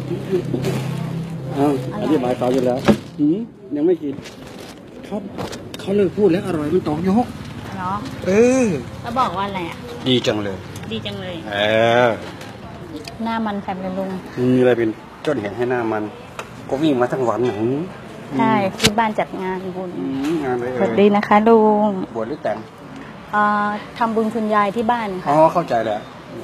อธิบายเขาอยู่แล้วยังไม่กินเขาเลยพูดแล้วอร่อยมันตอกยกเนาะแล้วบอกว่าอะไรอ่ะดีจังเลยหน้ามันแถมเลยลุงมีอะไรเป็นต้นเหตุให้หน้ามันก็วิ่งมาทั้งวันหนังใช่ที่บ้านจัดงานบุญงานอะไรสวัสดีนะคะลุงบวชหรือแต่งทำบุญคุณยายที่บ้านค่ะเข้าใจแล้ว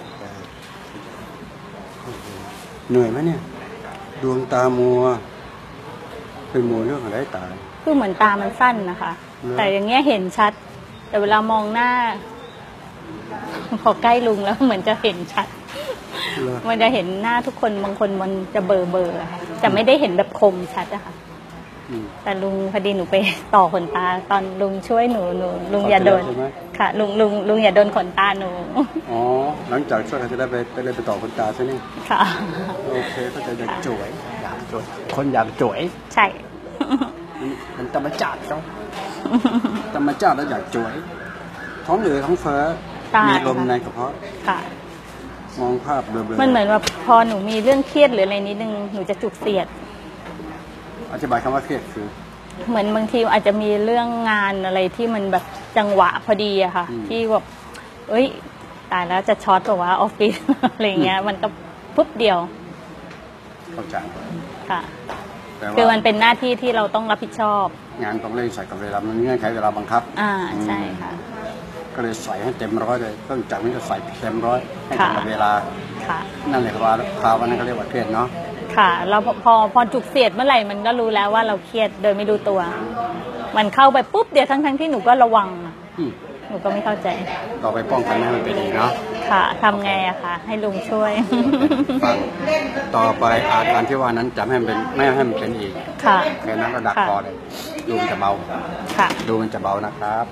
เหนื่อยไหมเนี่ยดวงตามัวเป็นมัวเรื่องอะไรตาคือเหมือนตามันสั้นนะคะแต่อย่างเงี้ยเห็นชัดแต่เวลามองหน้าพอใกล้ลุงแล้วเหมือนจะเห็นชัดมันจะเห็นหน้าทุกคนบางคนมันจะเบลอค่ะแต่ไม่ได้เห็นแบบคมชัดอะค่ะแต่ลุงพอดีหนูไปต่อขนตาตอนลุงช่วยหนูลุงอย่าโดนค่ะลุงอย่าโดนขนตาหนูหลังจากช่วยเขาจะได้ไปต่อขนตาใช่ไหมค่ะโอเคก็จะอยากจ่วยคนอยากจ่วยใช่มันธรรมชาติเขาธรรมชาติแล้วอยากจ่วยท้องเหลือท้องเฟ้อมีลมในกระเพาะค่ะมองภาพเบลอๆมันเหมือนว่าพอหนูมีเรื่องเครียดหรืออะไรนิดนึงหนูจะจุกเสียดอธิบายคำว่าเครียดคือเหมือนบางทีอาจจะมีเรื่องงานอะไรที่มันแบบจังหวะพอดีอะค่ะที่แบบตายแล้วจะช็อตตัวว่าออฟฟิศอะไรเงี้ยมันก็ปุ๊บเดียวเข้าใจค่ะคือมันเป็นหน้าที่ที่เราต้องรับผิดชอบงานต้องเล่นใส่กับเวลามันเงื่อนไขเวลาบังคับใช่ค่ะก็เลยใส่ให้เต็มร้อยเลยต้องจากนี้ก็ใส่เต็มร้อยให้ตรงเวลานั่นเลยว่าภาวะนั้นเขาเรียกว่าเครียดเนาะค่ะเราพอจุกเสียดเมื่อไหร่มันก็รู้แล้วว่าเราเครียดโดยไม่รู้ตัวมันเข้าไปปุ๊บเดียวทั้งที่หนูก็ระวังหนูก็ไม่เข้าใจต่อไปป้องกันไม่ให้มันเป็นอีกเนาะค่ะทำไงอะคะให้ลุงช่วยฟังต่อไปอาการที่ว่านั้นจะไม่ให้มันเป็นอีกค่ะแค่นั้นก็ดักคอเลยดูมันจะเบาค่ะดูมันจะเบานะครับ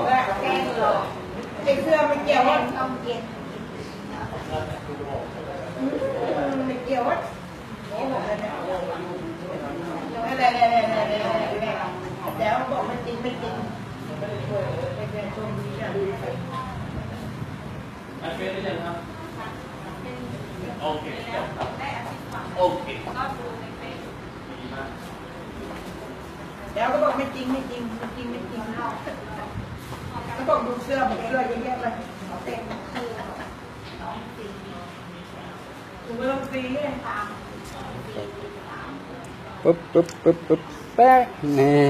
เสื้อไม่เกี่ยวว่าทำเย็นไม่เกี่ยวว่าแล้วบอกไม่จริงโอเคแล้วก็บอกไม่จริงก็บอกดูเสื้อเยอะแยะเลยเต็มดูไม่ต้องตีเลยปุ๊บแป๊ะนี่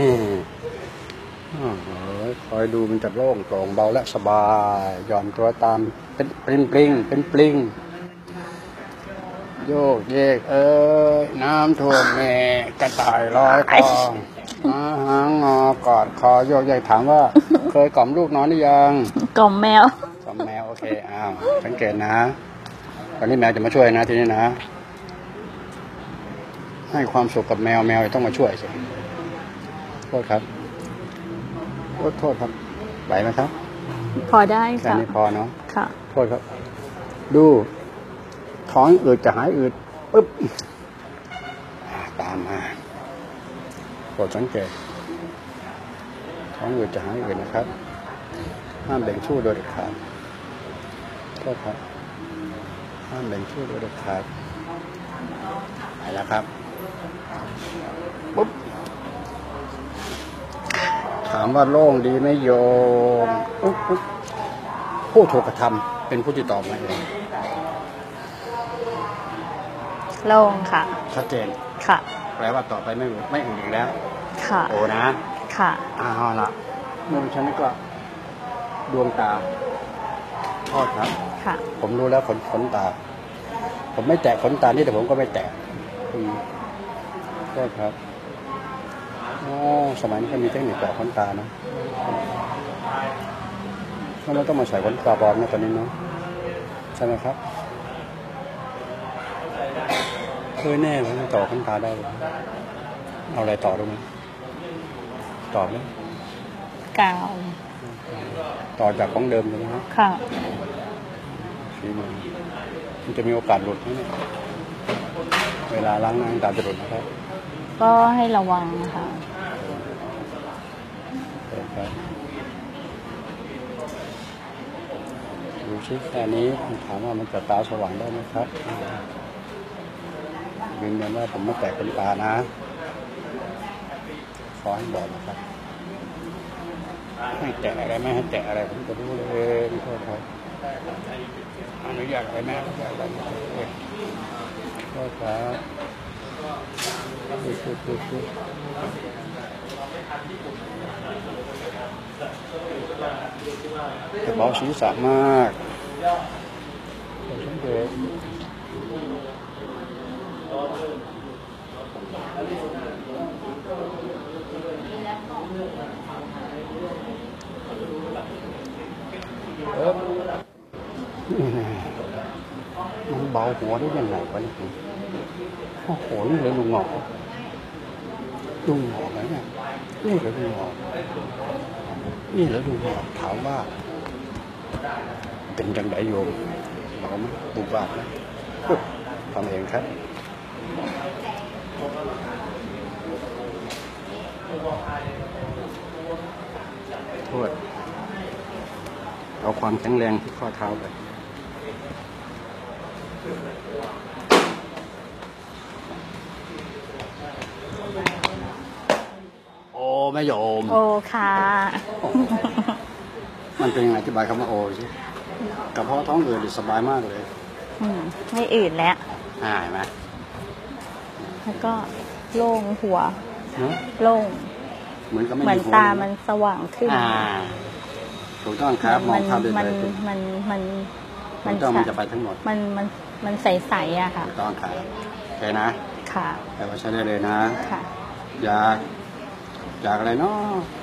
คอยดูมันจะโล่งโปร่งเบาและสบายหย่อนตัวตามเป็นปลิงโยกเยกน้ำท่วมแม่กระต่ายลอยคอหางงอกอดคอโยกเยกถามว่าเคยกล่อมลูกนอนหรือยังกล่อมแมวโอเคสังเกตนะตอนนี้แมวจะมาช่วยนะทีนี้นะให้ความสุขกับแมวต้องมาช่วยสิโทษครับโทษครับไหวไหมครับพอได้ค่ะแค่นี้พอเนาะค่ะโทษครับดูท้องอืดจะหายอืดปุ๊บตามมาโปรดสังเกตท้องอืดจะหายอืดนะครับห้ามเบ่งชู้โดยเด็ดขาดโทษครับห้ามเบ่งชู้โดยเด็ดขาดไปแล้วครับปุ๊บถามว่าโล่งดีไหมโยมผู้ถูกกระทำเป็นผู้ที่ตอบมาเองโล่งค่ะชัดเจนค่ะแปลว่าต่อไปไม่อื่นอีกแล้วค่ะโอ้นะค่ะเอาละเมื่อฉันก็ดวงตาโทษครับค่ะผมรู้แล้วขนตาผมไม่แตะขนตานี่แต่ผมก็ไม่แตะโทษครับสมัยนี้เขามีเทคนิคต่อขนตานะเราต้องมาใส่ขนตาบอลนะตอนนี้เนาะใช่ไหมครับเคยแน่เลยต่อขนตาได้เอาอะไรต่อรู้ไหมต่อไหมกาวต่อจากของเดิมเลยนะค่ะสีมันจะมีโอกาสหลุดไหมเนี่ยเวลาล้างหน้าตาจะหลุดนะครับก็ให้ระวังนะคะดูชิแค่นี้ถามว่ามันจะตาสว่างได้ไหมครับยืนยันว่าผมไม่แตกเป็นปลานะขอให้บอกนะครับให้แตะอะไรไม่ให้แตะอะไรผมจะรู้เลยโทษครับอนุญาตอะไรแม่อนุญาตอะไรโทษครับจะเบาศีรษะมากสังเกตมันเบาหัวได้ยังไงวะนี่โอ้โหนี่เลยลุงหงอกไหมเนี่ยนี่เลยลุงหงอกนี่เลยลุงหงอกถามว่าเป็นจังไดโยมเราไม่บุบาทนะทำเองครับโทษเอาความแข็งแรงที่ข้อเท้าไปโอ้แม่โยมโอ้ค่ะมันเป็นยังไงอธิบายคำว่าโอ้สิกระเพาะท้องอืดสบายมากเลยไม่อืดแล้วหายไหมแล้วก็โล่งหัวโล่งเหมือนกับไม่เหมือนตามันสว่างขึ้นถูกต้องครับมองภาพได้เลยมันจะไปทั้งหมดมันใสๆอะค่ะถูกต้องครับโอเคนะค่ะแต่ว่าใช้ได้เลยนะค่ะอยากอะไรเนาะ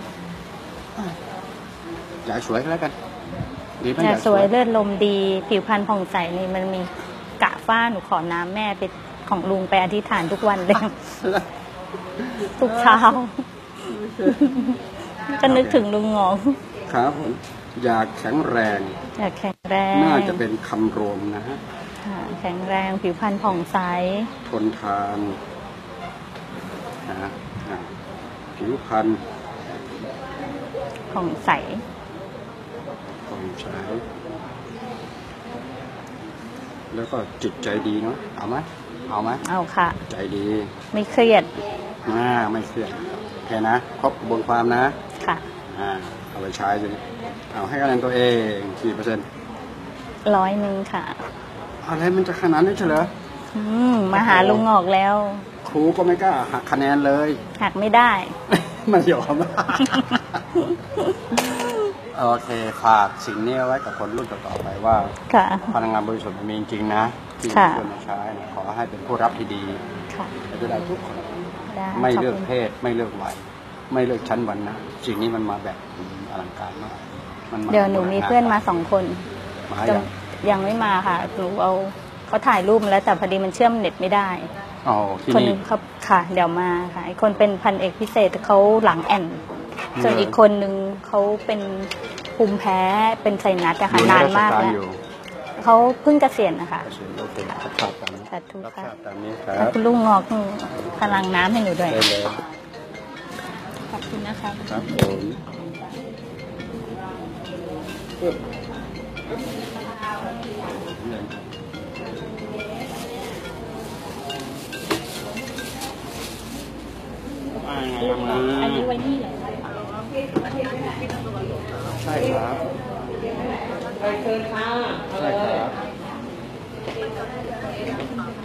อยากสวยก็แล้วกันอยากสวยเลือดลมดีผิวพรรณผ่องใสนี่มันมีกะฝ้าหนูขอน้ำแม่ไปของลุงไปอธิษฐานทุกวันเลยทุกเช้าก็นึกถึงลุงงงครับผมอยากแข็งแรงน่าจะเป็นคำรวมนะฮะแข็งแรงผิวพรรณผ่องใสทนทานผิวพรรณผ่องใสแล้วก็จิตใจดีเนาะเอาไหมเอาค่ะใจดีไม่เครียดไม่เครียดแค่นะครบกระบวนความนะค่ะเอาไปใช้สิเอาให้คะแนนตัวเองกี่เปอร์เซ็นต์ 100ค่ะอะไรมันจะขนาดนี้เฉลยมาหาลุงงอกแล้วครูก็ไม่กล้าหักคะแนนเลยหักไม่ได้ไม่ยอมโอเคฝากสิ่งนี้ไว้กับคนรุ่นต่อไปว่าพลังงานบริสุทธิ์มีจริงนะที่ควรมาใช้นะขอให้เป็นผู้รับที่ดีจะได้ทุกคนไม่เลือกเพศไม่เลือกวัยไม่เลือกชั้นวรรณะสิ่งนี้มันมาแบบอลังการมากเดี๋ยวหนูมีเพื่อนมา2 คนยังไม่มาค่ะหนูเขาถ่ายรูปมาแล้วแต่พอดีมันเชื่อมเน็ตไม่ได้คนนึงเขาค่ะเดี๋ยวมาค่ะอีกคนเป็นพันเอกพิเศษเขาหลังแอนส่วนอีกคนนึงเขาเป็นภูมิแพ้เป็นไซนัสอะค่ะนานมากแล้วเขาเพิ่งเกษียณนะคะสาธุค่ะคุณลุงงอกพลังน้ำให้หนูด้วยขอบคุณนะคะครับอันนี้ไว้นี่เหรอใช่ครับเชิญค่ะใช่ครับ